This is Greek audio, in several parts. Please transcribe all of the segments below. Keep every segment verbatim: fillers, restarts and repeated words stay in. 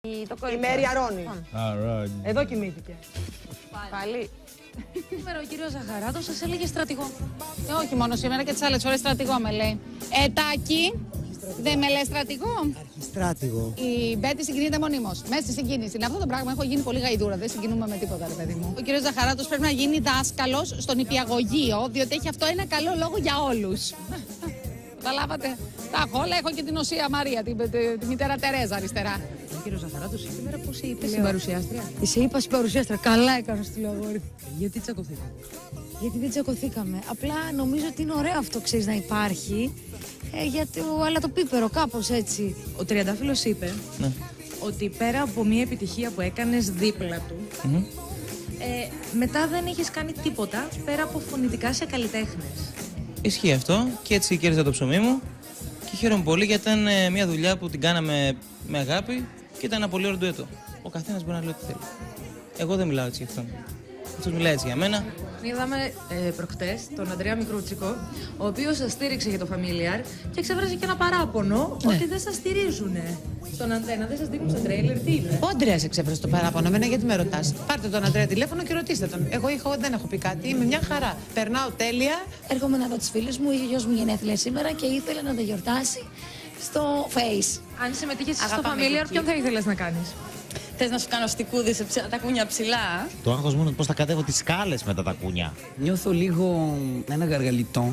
Η Μέρη Αρώνη. Εδώ κοιμήθηκε. Πάλι. Σήμερα ο κύριος Ζαχαράτος σας έλεγε στρατηγό. Ε, όχι μόνο σήμερα και τις άλλες φορές στρατηγό με λέει. Ε, Τάκη, δεν με λέει στρατηγό. Αρχιστράτηγο. Η Μπέτη συγκινείται μονίμως. Μέσα στη συγκίνηση. Είναι αυτό το πράγμα. Έχω γίνει πολύ γαϊδούρα. Δεν συγκινούμε με τίποτα, ρε παιδί μου. Ο κύριος Ζαχαράτος πρέπει να γίνει δάσκαλος στον νηπιαγωγείο, διότι έχει αυτό ένα καλό λόγο για όλους. Καταλάβατε. Τα έχω όλα. Έχω και την Οσία Μαρία, τη, τη, τη, τη μητέρα Τερέζα αριστερά. Ο κύριος Ζαχαράτος σήμερα πώς είπε στην παρουσιάστρια. Τη είπα στην παρουσιάστρια. Καλά έκανα στη αγόρι. Γιατί τσακωθήκαμε. Γιατί δεν τσακωθήκαμε. Απλά νομίζω ότι είναι ωραίο αυτό, ξέρεις, να υπάρχει. Ε, για το, αλλά το πίπερο, κάπως έτσι. Ο Τριαντάφυλλος είπε ναι. ότι πέρα από μια επιτυχία που έκανες δίπλα του, mm-hmm. ε, μετά δεν έχεις κάνει τίποτα πέρα από φωνητικά σε καλλιτέχνες. Ισχύει αυτό και έτσι κέρδισα το ψωμί μου και χαίρομαι πολύ γιατί ήταν ε, μια δουλειά που την κάναμε με αγάπη και ήταν ένα πολύ ωραίο ντουέτο. Ο καθένας μπορεί να λέει ό,τι θέλει. Εγώ δεν μιλάω έτσι για αυτόν. Αυτός μιλάει έτσι για μένα. Είδαμε ε, προχτές τον Ανδρέα Μικρούτσικο, ο οποίος σας στήριξε για το Familiar και εξέφρασε και ένα παράπονο ναι. ότι δεν σας στηρίζουνε. Στον Αντένα δεν σας δείχνουν στο τρέιλερ, τι είπε. Ο Ανδρέας εξέφρασε το παράπονο, εμένα γιατί με ρωτάς. Πάρτε τον Ανδρέα τηλέφωνο και ρωτήστε τον. Εγώ, εγώ δεν έχω πει κάτι, είμαι μια χαρά. Περνάω τέλεια. Έρχομαι να δω τις φίλες μου, είχε γιος μου γενέθλια σήμερα και ήθελε να τα γιορτάσει στο Face. Αν συμμετείχες στο Familiar, ποιον θα ήθελες να κάνεις. Θες να σου κάνω στικούδι σε ψηλά, τα κούνια ψηλά. Το άγχος μου είναι πώς θα κατέβω τις σκάλες μετά τα κούνια. Νιώθω λίγο ένα γαργαλιτό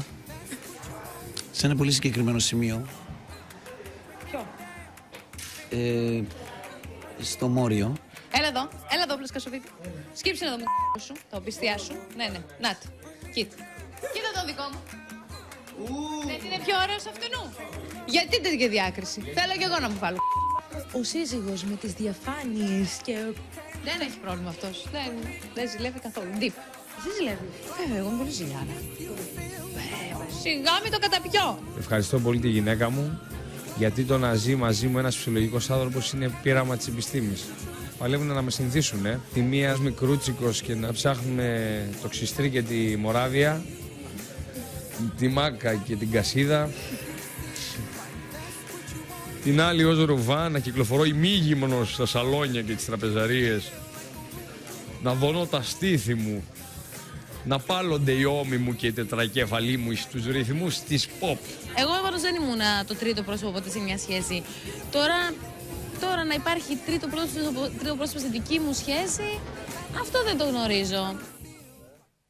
σε ένα πολύ συγκεκριμένο σημείο. Ποιο? Ε, στο Μόριο. Έλα εδώ, έλα εδώ πλουσκασοβίτη. Σκύψε εδώ μου σου, τα οπιστιά σου. Ναι, ναι, να το. Κοίτα. Κοίτα το δικό μου. Δεν είναι πιο ωραίος αυτού. Γιατί τέτοια διάκριση. Θέλω κι εγώ να μου βάλω. Ο σύζυγος με τις διαφάνειες και... Δεν έχει πρόβλημα αυτός. Δεν, δεν ζηλεύει καθόλου. Ντύπ. Εσύ ζηλεύει. Βέβαια, εγώ είμαι πολύ ζηλιάρα. Σιγά μην το καταπιώ. Ευχαριστώ πολύ τη γυναίκα μου, γιατί το να ζει μαζί μου ένας φυσιολογικός άνθρωπος είναι πείραμα της επιστήμης. Παλεύουν να με συνηθίσουν, ε. Τη μία Μικρούτσικος και να ψάχνουμε το Ξιστρί και τη Μοράβια, τη Μάκα και την Κασίδα. Την άλλη ως Ρουβά να κυκλοφορώ ημίγυμνος στα σαλόνια και τις τραπεζαρίες, να δώνω τα στήθη μου, να πάλλονται οι ώμοι μου και οι τετρακέφαλοι μου στους ρυθμούς της pop. Εγώ πάντως δεν ήμουν το τρίτο πρόσωπο ποτέ σε μια σχέση. Τώρα, τώρα να υπάρχει τρίτο πρόσωπο, τρίτο πρόσωπο στη δική μου σχέση, αυτό δεν το γνωρίζω.